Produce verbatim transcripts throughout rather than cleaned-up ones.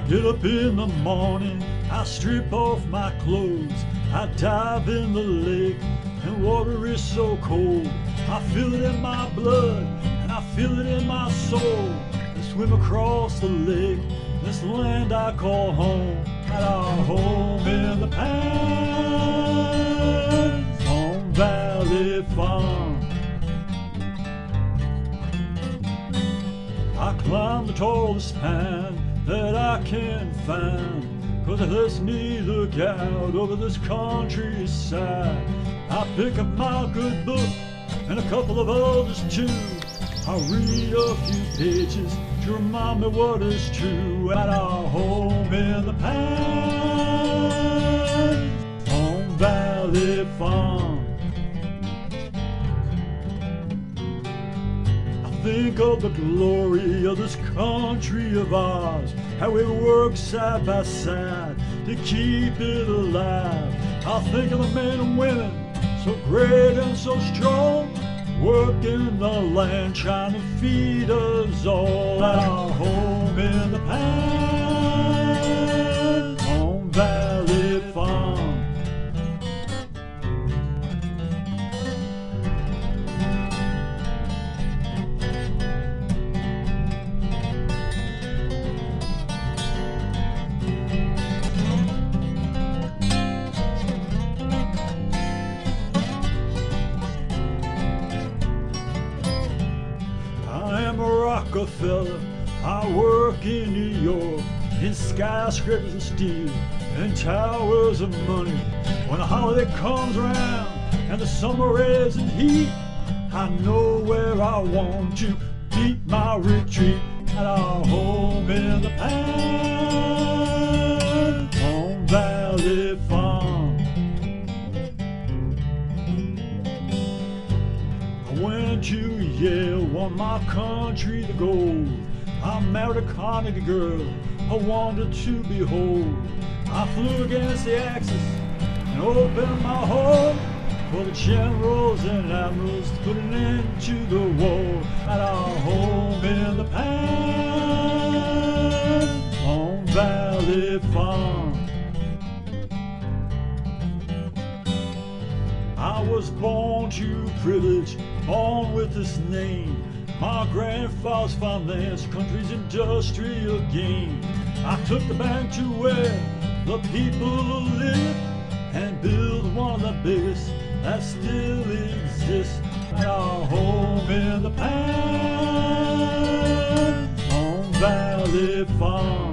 get up in the morning, I strip off my clothes, I dive in the lake, and water is so cold. I feel it in my blood, and I feel it in my soul. I swim across the lake, this land I call home, at our home in the pines on Valley Farm. I climb the tallest pine that I can find, 'cause it lets me look out over this countryside. I pick up my good book and a couple of others too. I read a few pages to remind me what is true at our home in the pines on Valley Farm. Think of the glory of this country of ours, how we work side by side to keep it alive. I think of the men and women, so great and so strong, working the land, trying to feed us all at our home in the pines on Valley Farm. Rockefeller, I work in New York, in skyscrapers of steel and towers of money. When a holiday comes around and the summer is in heat, I know where I want to keep my retreat at our home in the pines on Valley Farm. I went to Yale, won my country the gold. I married a Carnegie girl I wanted to behold. I flew against the Axis and opened my heart for the generals and admirals to put an end to the war at our home in the pines on Valley Farm. I was born to privilege, born with this name. My grandfather's financed country's industrial gain. I took the bank to where the people live and built one of the biggest that still exists at our home in the pines on Valley Farm.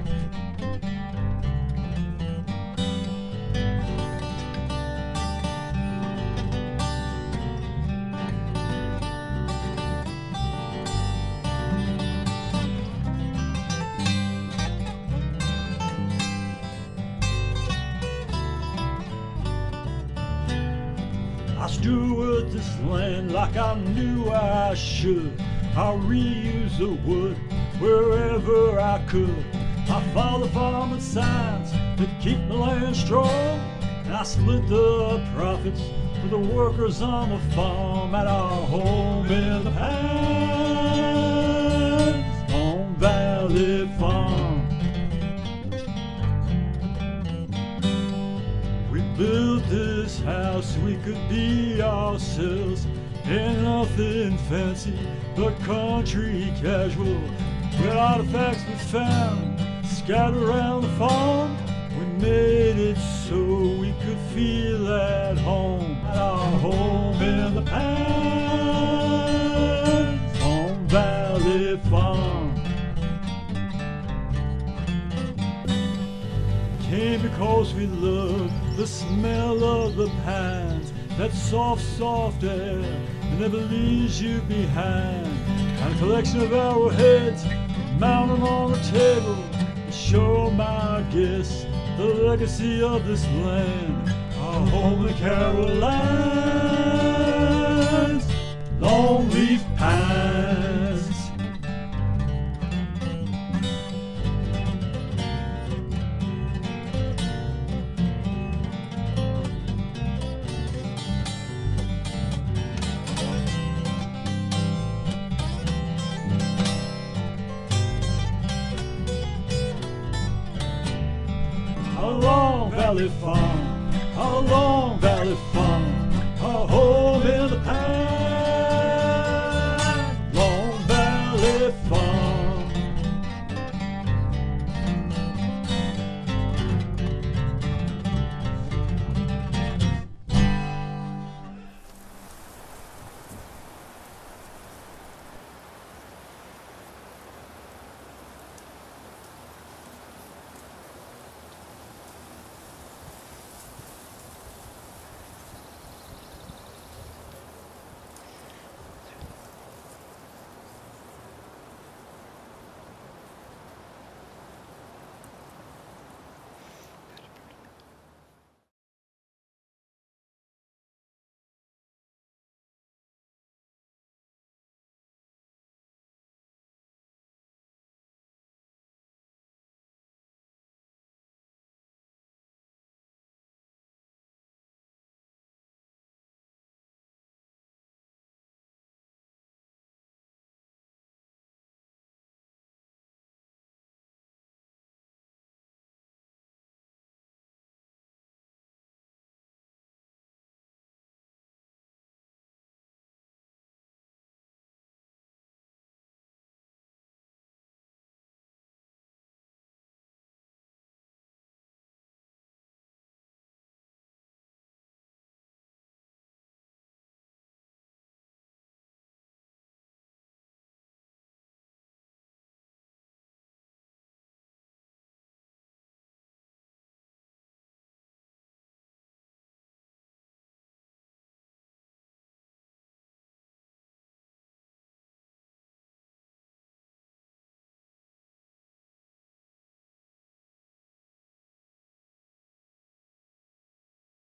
I steward this land like I knew I should. I reuse the wood wherever I could. I follow the farming signs to keep the land strong, and I split the profits with the workers on the farm at our home in the pines on Valley Farm. Built this house, we could be ourselves, and nothing fancy but country casual. With artifacts we found scattered around the farm, we made it so we could feel at home at our home in the pines on Valley Farm. Came because we loved the smell of the pines, that soft, soft air that never leaves you behind, and a collection of arrowheads mounted on the table to show my guests the legacy of this land, our home in Caroline's longleaf pines. a Long Valley Farm, a Long Valley Farm, a home in the past.